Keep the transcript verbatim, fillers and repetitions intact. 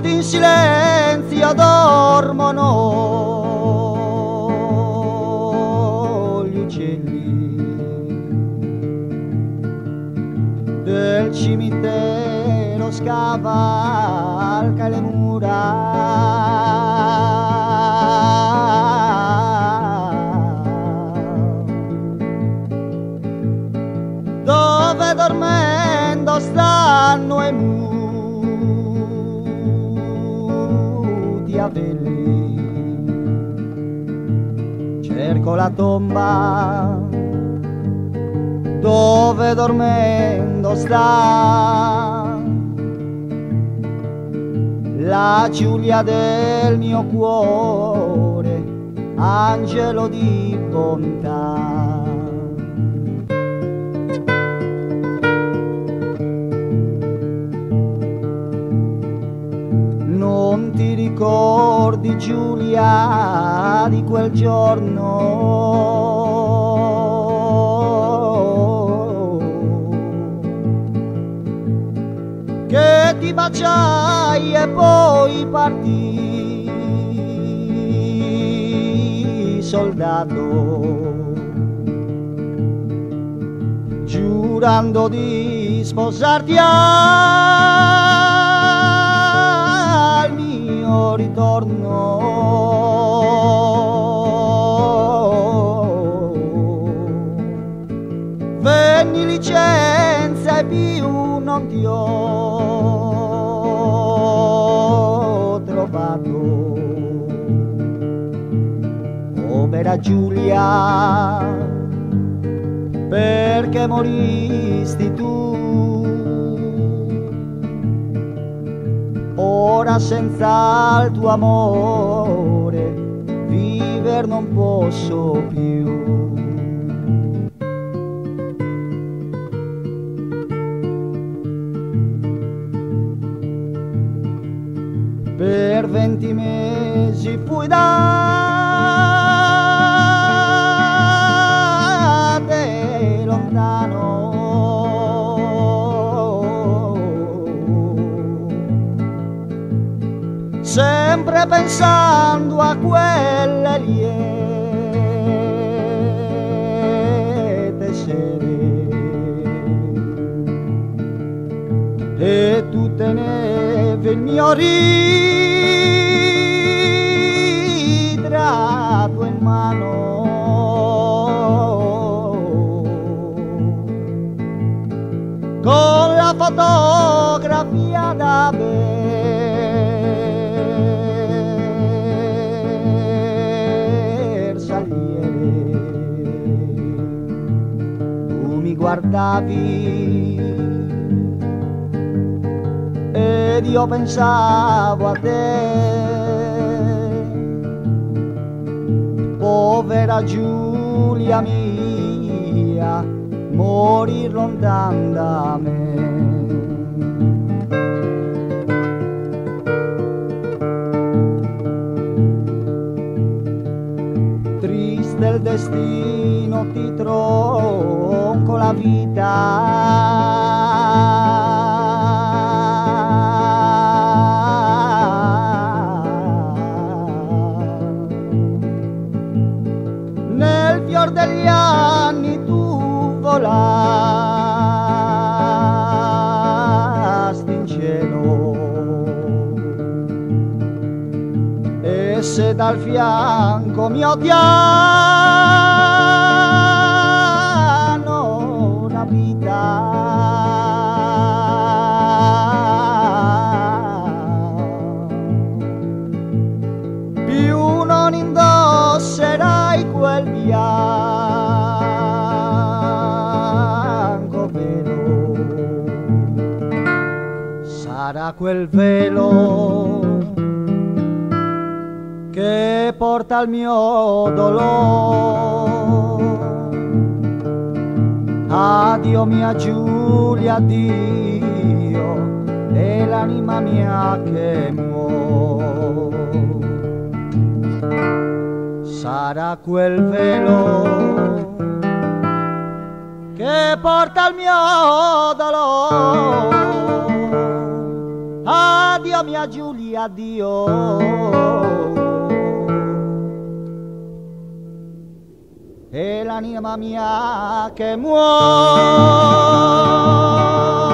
ed in silenzio dormono gli uccelli del cimitero, scavalca le mura dove dormendo stanno i muti avelli. Cerco la tomba dove dormendo sta la Giulia del mio cuore, angelo di bontà. Non ti ricordi, Giulia, di quel giorno che ti baciai e poi partì soldato, giurando di sposarti al mio ritorno. Venni licenza e più non ti ho trovato. Povera Giulia, perché moristi tu? Ora senza il tuo amore viver non posso più. Per venti mesi fui da te lontano, sempre pensando a quelle liete sere, e tu tenevi il mio ritratto in mano, con la fotografia da Bersagliere. Tu mi guardavi ed io pensavo a te, povera Giulia mia, morir lontan da me. Triste il destino, ti tronco la vita, degli anni tu volasti in cielo, e se dal fianco mio ti hanno una vita, più non indosserai quel bianco velo. Sarà quel velo che porta il mio dolore. Addio mia Giulia, addio, è l'anima mia che muore. Sarà quel velo che porta il mio dolore. Addio la mia Giulia, Dio. E l'anima mia che muore.